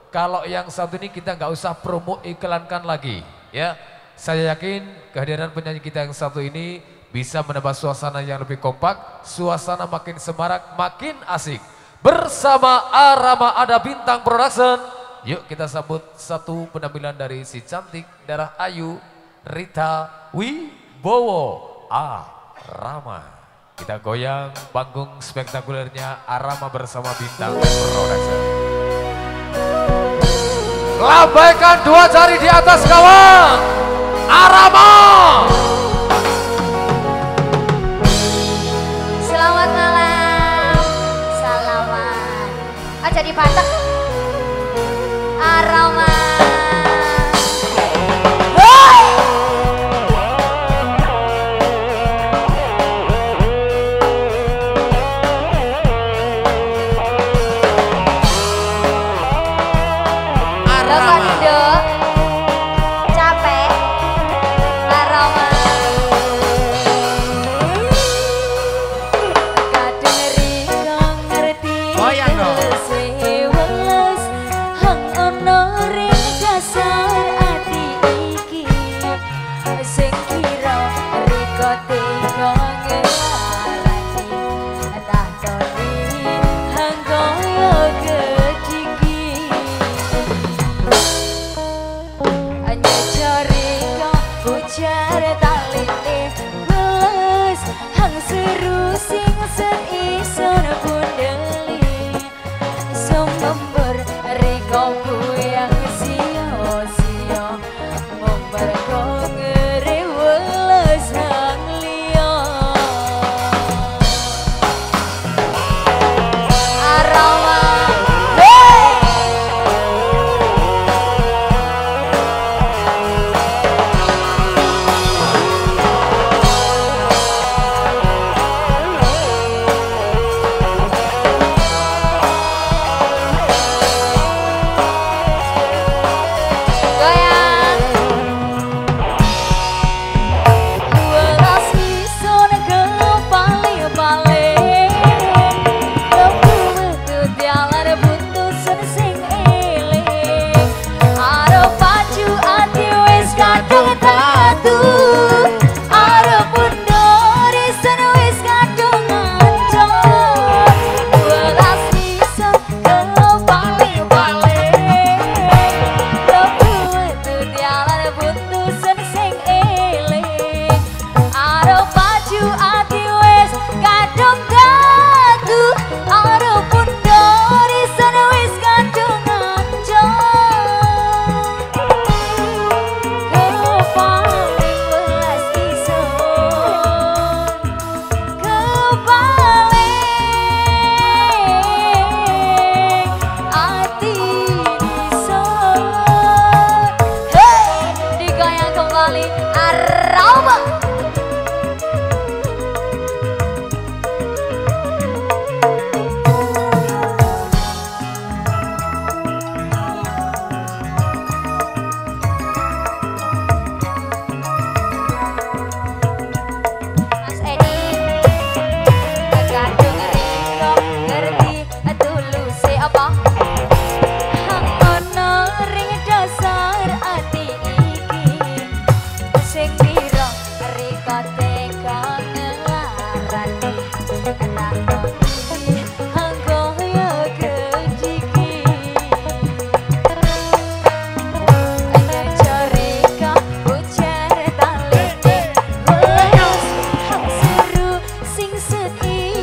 Kalau yang satu ini kita nggak usah promo iklankan lagi, ya. Saya yakin kehadiran penyanyi kita yang satu ini bisa menambah suasana yang lebih kompak, suasana makin semarak, makin asik. Bersama Arama Ada Bintang Production, yuk kita sambut satu penampilan dari si cantik darah Ayu, Rita Wibowo, Arama. Kita goyang panggung spektakulernya Arama bersama Bintang Production. Lambaikan dua jari di atas kawan, Arama. Selamat malam, salaman. Oh jadi batak, Arama.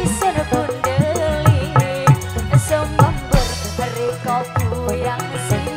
Yang